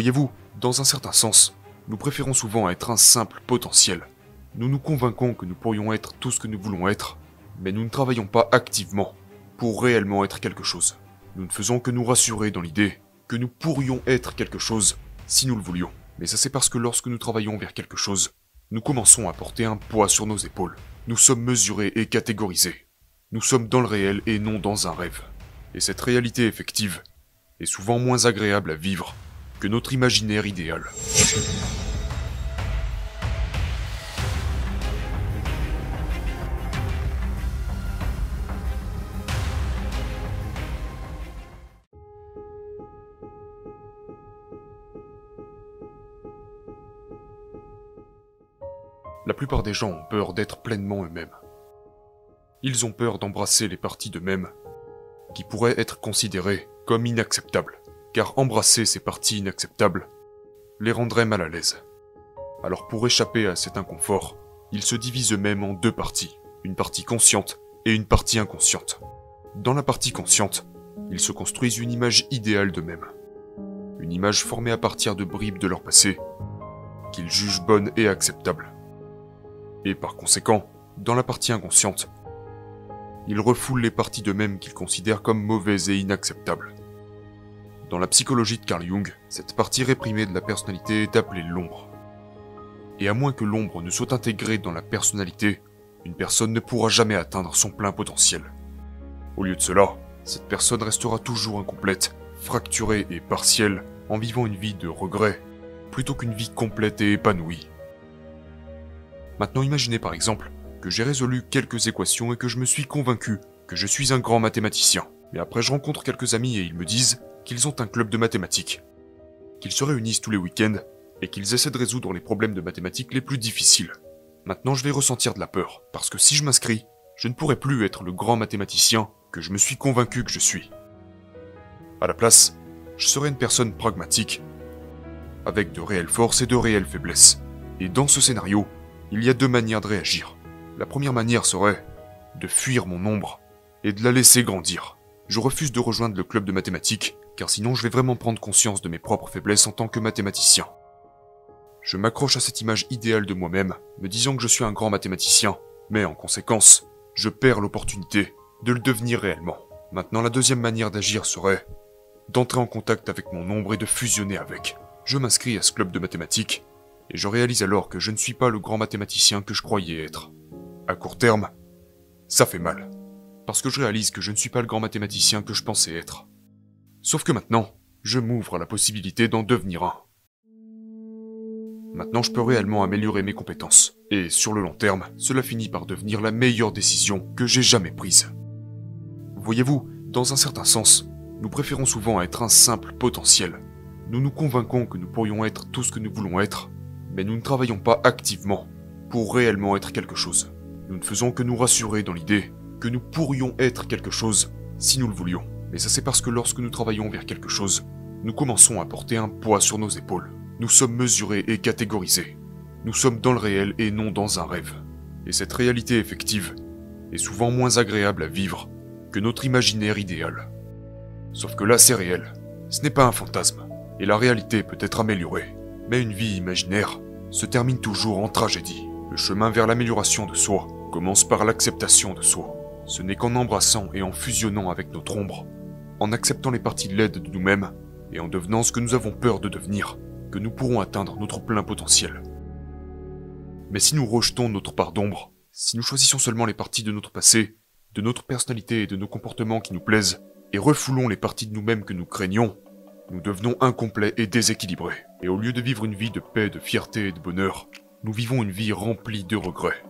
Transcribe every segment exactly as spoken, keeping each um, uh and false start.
Voyez-vous, dans un certain sens, nous préférons souvent être un simple potentiel. Nous nous convainquons que nous pourrions être tout ce que nous voulons être, mais nous ne travaillons pas activement pour réellement être quelque chose. Nous ne faisons que nous rassurer dans l'idée que nous pourrions être quelque chose si nous le voulions. Mais ça c'est parce que lorsque nous travaillons vers quelque chose, nous commençons à porter un poids sur nos épaules. Nous sommes mesurés et catégorisés. Nous sommes dans le réel et non dans un rêve. Et cette réalité effective est souvent moins agréable à vivre que notre imaginaire idéal. La plupart des gens ont peur d'être pleinement eux-mêmes. Ils ont peur d'embrasser les parties d'eux-mêmes qui pourraient être considérées comme inacceptables, car embrasser ces parties inacceptables les rendrait mal à l'aise. Alors pour échapper à cet inconfort, ils se divisent eux-mêmes en deux parties, une partie consciente et une partie inconsciente. Dans la partie consciente, ils se construisent une image idéale d'eux-mêmes, une image formée à partir de bribes de leur passé, qu'ils jugent bonne et acceptable. Et par conséquent, dans la partie inconsciente, ils refoulent les parties d'eux-mêmes qu'ils considèrent comme mauvaises et inacceptables. Dans la psychologie de Carl Jung, cette partie réprimée de la personnalité est appelée l'ombre. Et à moins que l'ombre ne soit intégrée dans la personnalité, une personne ne pourra jamais atteindre son plein potentiel. Au lieu de cela, cette personne restera toujours incomplète, fracturée et partielle, en vivant une vie de regret, plutôt qu'une vie complète et épanouie. Maintenant imaginez par exemple que j'ai résolu quelques équations et que je me suis convaincu que je suis un grand mathématicien. Mais après je rencontre quelques amis et ils me disent qu'ils ont un club de mathématiques, qu'ils se réunissent tous les week-ends et qu'ils essaient de résoudre les problèmes de mathématiques les plus difficiles. Maintenant je vais ressentir de la peur, parce que si je m'inscris, je ne pourrai plus être le grand mathématicien que je me suis convaincu que je suis. À la place, je serai une personne pragmatique, avec de réelles forces et de réelles faiblesses. Et dans ce scénario, il y a deux manières de réagir. La première manière serait de fuir mon ombre et de la laisser grandir. Je refuse de rejoindre le club de mathématiques, car sinon je vais vraiment prendre conscience de mes propres faiblesses en tant que mathématicien. Je m'accroche à cette image idéale de moi-même, me disant que je suis un grand mathématicien, mais en conséquence, je perds l'opportunité de le devenir réellement. Maintenant, la deuxième manière d'agir serait d'entrer en contact avec mon ombre et de fusionner avec. Je m'inscris à ce club de mathématiques, et je réalise alors que je ne suis pas le grand mathématicien que je croyais être. À court terme, ça fait mal, parce que je réalise que je ne suis pas le grand mathématicien que je pensais être. Sauf que maintenant, je m'ouvre à la possibilité d'en devenir un. Maintenant, je peux réellement améliorer mes compétences, et sur le long terme, cela finit par devenir la meilleure décision que j'ai jamais prise. Voyez-vous, dans un certain sens, nous préférons souvent être un simple potentiel. Nous nous convainquons que nous pourrions être tout ce que nous voulons être, mais nous ne travaillons pas activement pour réellement être quelque chose. Nous ne faisons que nous rassurer dans l'idée que nous pourrions être quelque chose si nous le voulions. Mais ça c'est parce que lorsque nous travaillons vers quelque chose, nous commençons à porter un poids sur nos épaules. Nous sommes mesurés et catégorisés. Nous sommes dans le réel et non dans un rêve. Et cette réalité effective est souvent moins agréable à vivre que notre imaginaire idéal. Sauf que là c'est réel, ce n'est pas un fantasme, et la réalité peut être améliorée. Mais une vie imaginaire se termine toujours en tragédie. Le chemin vers l'amélioration de soi commence par l'acceptation de soi. Ce n'est qu'en embrassant et en fusionnant avec notre ombre, en acceptant les parties laides de nous-mêmes et en devenant ce que nous avons peur de devenir, que nous pourrons atteindre notre plein potentiel. Mais si nous rejetons notre part d'ombre, si nous choisissons seulement les parties de notre passé, de notre personnalité et de nos comportements qui nous plaisent, et refoulons les parties de nous-mêmes que nous craignons, nous devenons incomplets et déséquilibrés. Et au lieu de vivre une vie de paix, de fierté et de bonheur, nous vivons une vie remplie de regrets.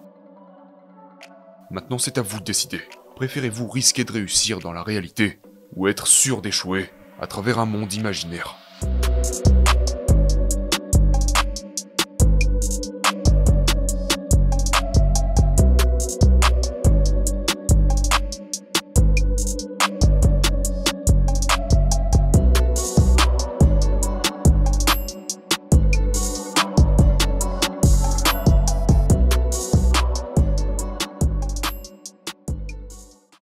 Maintenant c'est à vous de décider. Préférez-vous risquer de réussir dans la réalité, ou être sûr d'échouer à travers un monde imaginaire ?